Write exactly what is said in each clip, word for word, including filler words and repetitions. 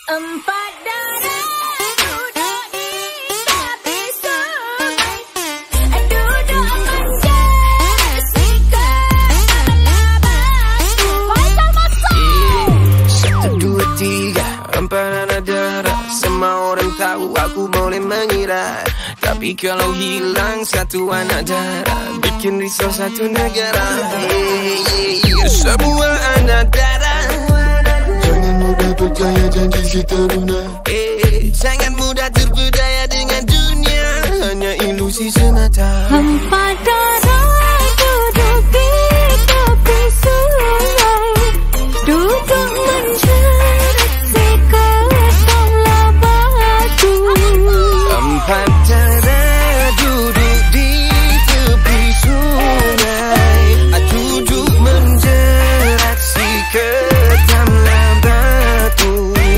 Empat darah duduk di tepi sungai, duduk menjelaskan batu. Faisal masuk. Satu, dua, tiga, empat anak darah. Semua orang tahu aku boleh mengira, tapi kalau hilang satu anak darah, bikin risau satu negara. Hey, hey, hey. Semua anak darah, jangan mudah percaya janji si taruna. Eh, jangan mudah terpedaya dengan dunia, hanya ilusi semata. Empat darah duduk di tepi sungai, duduk menjelaskan batu. Empat darah duduk di tepi sungai, duduk menjerat si ketamlah batu.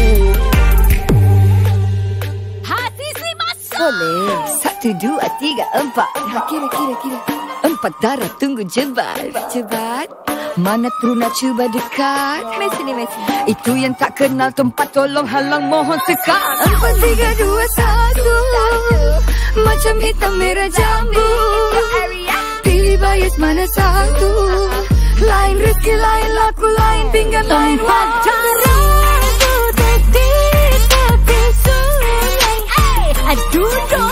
Hati si masuk. Boleh. Satu, dua, tiga, empat. Kira, kira, kira. Empat darah tunggu jebat. Jebat. Mana teruna cuba dekat. Messi ni, Messi. Itu yang tak kenal tempat, tolong halang mohon sekat. Empat, tiga, dua, satu. Macam hitam merah jambu. Pilih bias mana satu. Lain rezeki, lain laku, lain pinggan, lain waktu. Duduk di tepi sungai, duduk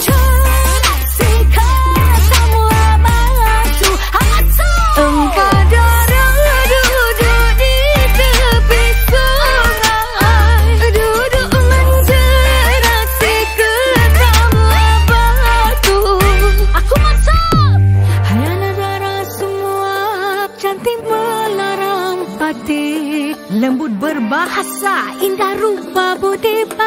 menjelaskan semua batu. Empat darah duduk di tepi sungai, duduk menjelaskan semua batu. Aku masuk. Hai anak darah semua, cantik melarang batik, lembut berbahasa, indah rupa budi